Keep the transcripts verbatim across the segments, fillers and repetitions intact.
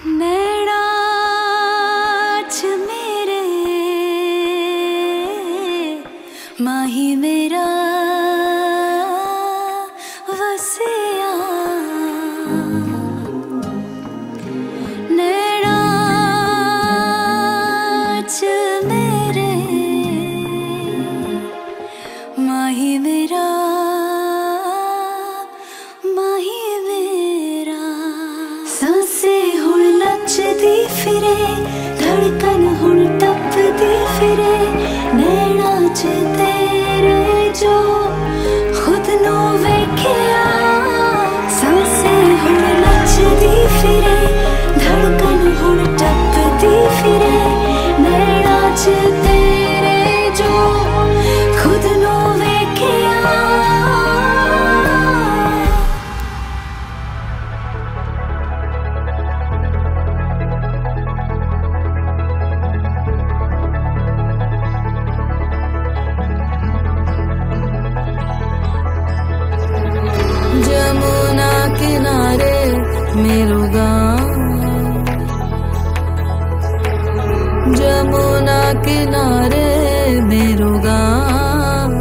नैना च मेरे माही मेरा वसिया, नैना च मेरे माही मेरा माही मेरा। सांसें हुण नचदी फिरे, धड़कन हुण टपदी फिरे, नैना च तेरे जो खुद नू वेखिया। सांसें हुण नचदी फिरे, धड़कन हुण टपदी फिरे, नैना च तेरे जो खुद नू वेखिया। जमुना किनारे मेरो गाँव, जमुना किनारे मेरो गाँव।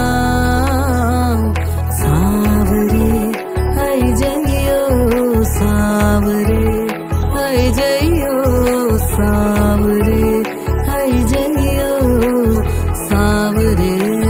सांवरे आई जइयो सांवरे, आई जइयो सांवरे, आई जइयो सांवरे।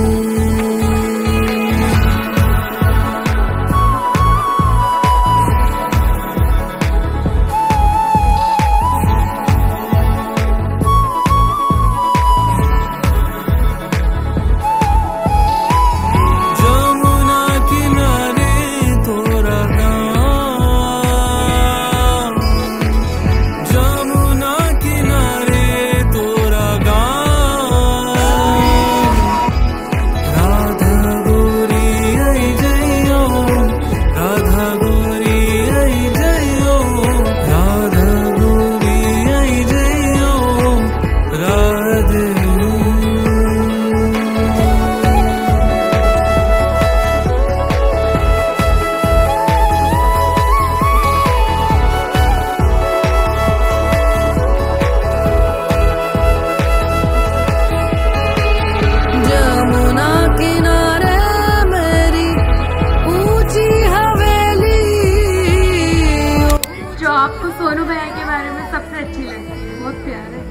आपको सोनू भैया के बारे में सबसे अच्छी लगी? बहुत प्यार है।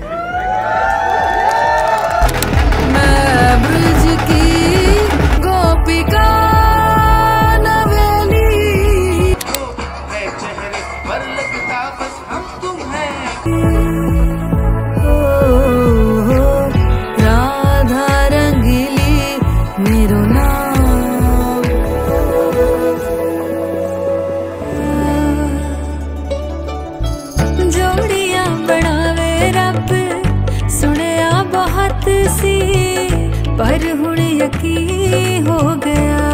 मैं ब्रिज की गोपिका नवेली, चेहरे पर लगता बस हम तुम हैं। ओ, ओ, राधा रंगीली मेरो नाम। जोड़ियां बनावे रब सुनिया बहुत सी, पर हुण यकीन हो गया।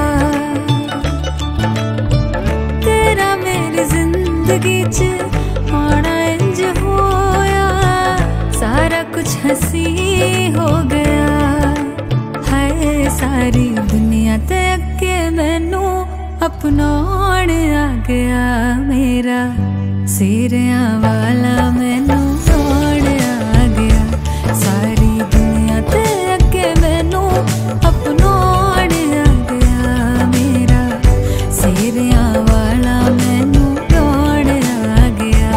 तेरा मेरी जिंदगी च आना इंज होया, सारा कुछ हसी हो गया। है सारी दुनिया ते अगे मैनू अपनाउण आ गया। मेरा सिरिया वाला मैनू कौन आ गया। सारी दुनिया ते अगे मैनू अपनाउण आ गया। मेरा सिरिया वाला मैनू कौन आ गया।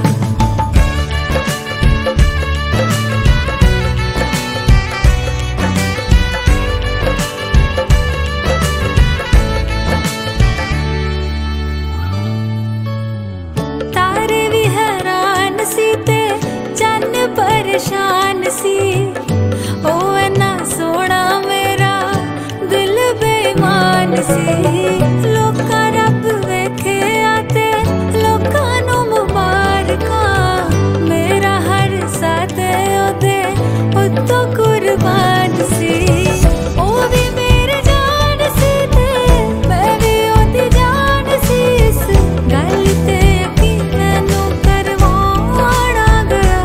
तारे भी हैरान सी ते चन्न परेशान सी, ओ इन्ना सोना मेरा दिल बेईमान सी। लोका रब वेखे आते लोका नू मुबारकां, मेरा हर साथ ओदे उत्तों कुर्बान सी। ओ भी मेरे जान सी ते मैं भी ओदी जान सी। इस गल ते यकीन मैनू करवाना गया।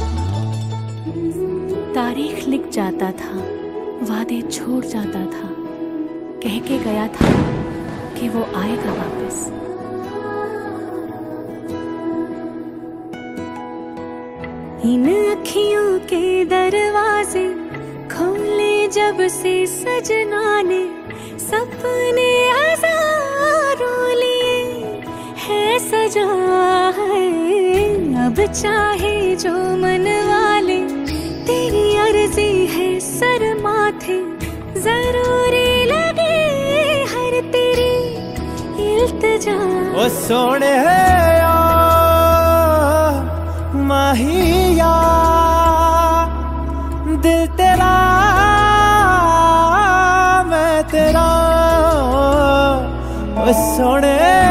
तारीख लिख जाता था, वादे छोड़ जाता था, इन अखियों के दरवाजे खोले जब से सजना ने, सपने हजारों लिए है सजा है। अब चाहे जो मन वाले, तेरी अर्जी है सर माथे, जरूरी लगे हर तेरी इल्तिजा। ओ सोने माहिया दिल तेरा मैं तेरा, ओ सोने